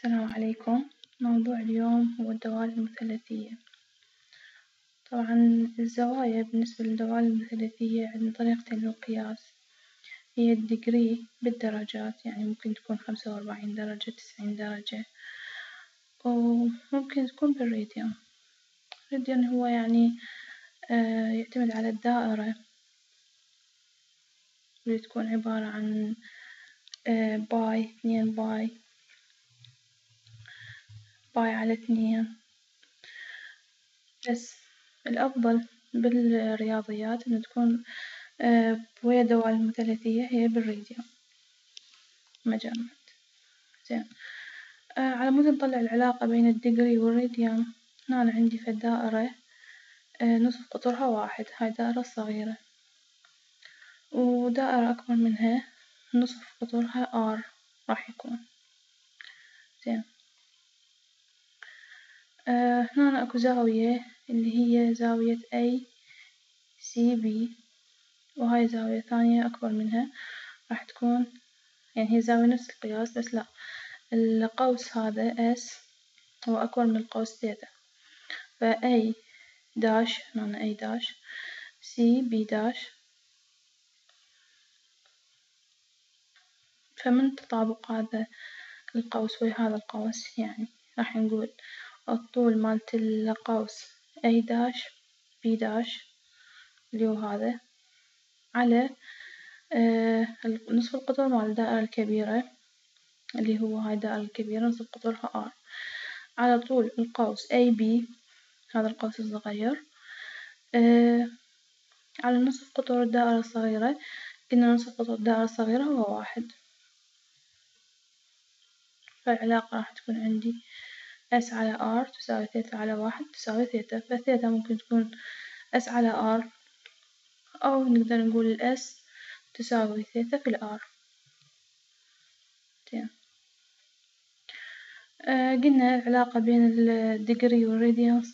السلام عليكم. موضوع اليوم هو الدوال المثلثية. طبعا الزوايا بالنسبة للدوال المثلثية عندنا طريقتين للقياس، هي الديجري بالدرجات، يعني ممكن تكون 45 درجة 90 درجة، وممكن تكون بالراديان. الراديان هو يعني يعتمد على الدائرة اللي تكون عبارة عن باي 2 باي على 2. بس الأفضل بالرياضيات إنه تكون ويا دوال مثلثية هي بالراديان مجامد. زين، على مود نطلع العلاقة بين الديجري والراديان. هنا أنا عندي في الدائرة نصف قطرها 1، هاي دائرة صغيرة، ودائرة أكبر منها نصف قطرها R راح يكون. زين، هنا أكو زاوية اللي هي زاوية ACB، وهاي زاوية ثانية أكبر منها راح تكون، يعني هي زاوية نفس القياس بس لا، القوس هذا S هو أكبر من القوس ثيتا، فA داش هنا A داش CB داش. فمن تطابق هذا القوس ويا هذا القوس يعني راح نقول الطول مالت القوس A داش B داش اللي هو هذا على نصف القطر مال الدائرة الكبيرة اللي هو هاي الدائرة الكبيرة نصف قطرها R على طول القوس AB، هذا القوس الصغير، على نصف قطر الدائرة الصغيرة. قلنا نصف قطر الدائرة الصغيرة هو 1، فالعلاقة راح تكون عندي S على R تساوي ثيتا على 1 تساوي ثيتا، فثيتا ممكن تكون S على R، أو نقدر نقول الS تساوي ثيتا في الR. زين، قلنا العلاقة بين الديجري والراديان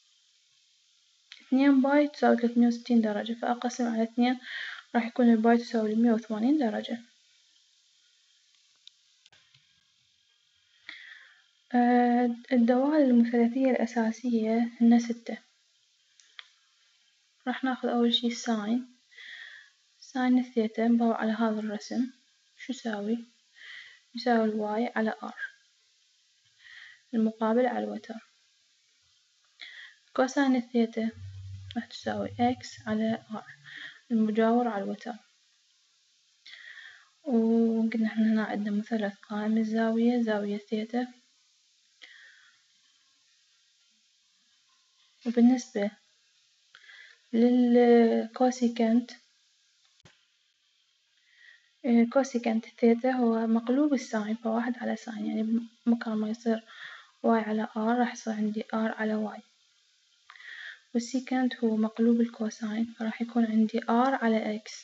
2 باي تساوي 360 درجة، فأقسم على 2 راح يكون الباي تساوي 180 درجة. الدوال المثلثية الأساسية هن 6. راح ناخذ أول شي ساين الثيتا نباوع على هذا الرسم، شو يساوي؟ يساوي الواي على R المقابل على الوتر. كوساين الثيتا راح تساوي X على R المجاور على الوتر. وقلنا احنا هنا عندنا مثلث قائم الزاوية، زاوية ثيتا. وبالنسبة للكوسيكنت، كوسيكنت ثيتا هو مقلوب الساين، فواحد على ساين، يعني مكان ما يصير واي على R راح يصير عندي R على واي. والسيكنت هو مقلوب الكوساين، فراح يكون عندي R على X.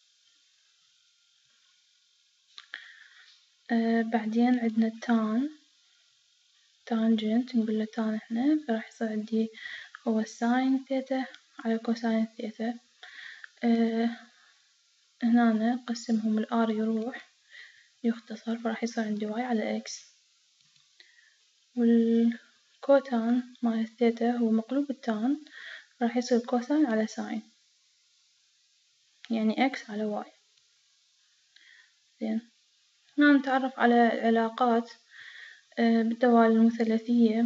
بعدين عندنا تانجنت نقول له تان احنا، فراح يصير عندي هو ساين ثيتا على كوساين ثيتا. هنا نقسمهم الآر يروح يختصر، فراح يصير عندي واي على إكس. والكوتان مال الثيتا هو مقلوب التان، راح يصير كوساين على ساين، يعني إكس على واي. زين، هنا نتعرف على العلاقات بالدوال المثلثية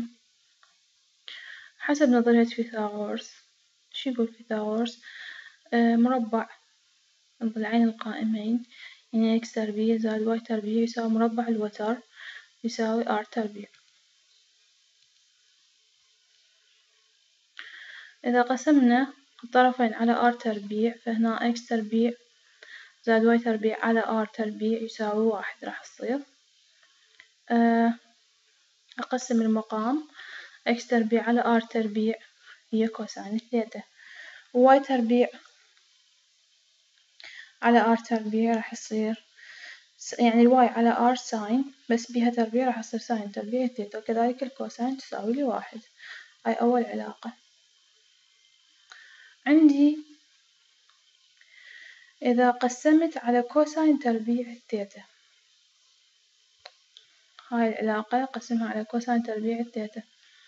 حسب نظرية فيثاغورس. شو يقول فيثاغورس؟ مربع الضلعين القائمين يعني إكس تربيع زائد واي تربيع يساوي مربع الوتر يساوي R تربيع. إذا قسمنا الطرفين على R تربيع، فهنا X تربيع زائد Y تربيع على R تربيع يساوي 1 راح تصير. أقسم المقام X تربيع على R تربيع هي كوساين الثيتا، و Y تربيع على R تربيع راح يصير يعني الواي على R ساين بس بيها تربيع راح يصير ساين تربيع ثيتا، وكذلك الكوساين تساوي لي 1. هاي أول علاقة. عندي إذا قسمت على كوساين تربيع الثيتا، هاي العلاقة أقسمها على كوساين تربيع الثيتا،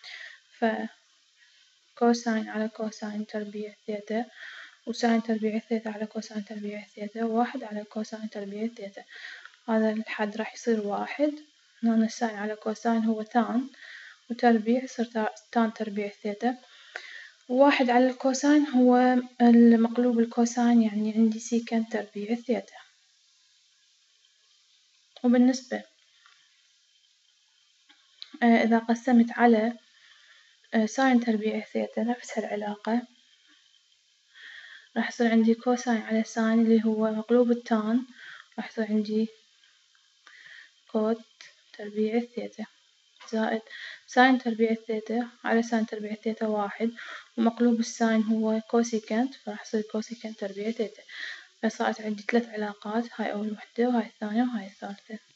فكوساين على كوساين تربيع الثيتا، وساين تربيع الثيتا على كوساين تربيع الثيتا، وواحد على كوساين تربيع الثيتا. هذا الحد راح يصير واحد، هنا الساين على كوساين هو تان، وتربيع يصير تان تربيع الثيتا، وواحد على الكوساين هو المقلوب الكوساين، يعني عندي سيكنت تربيع الثيتا. وبالنسبة إذا قسمت على ساين تربيع الثيتا نفس العلاقة، راح يصير عندي كوساين على ساين اللي هو مقلوب التان، راح يصير عندي كوت تربيع الثيتا، زائد ساين تربيع الثيتا على ساين تربيع الثيتا واحد، ومقلوب الساين هو كوسيكنت، فراح يصير كوسيكنت تربيع ثيتا. فصارت عندي 3 علاقات، هاي أول وحدة وهاي الثانية وهاي الثالثة.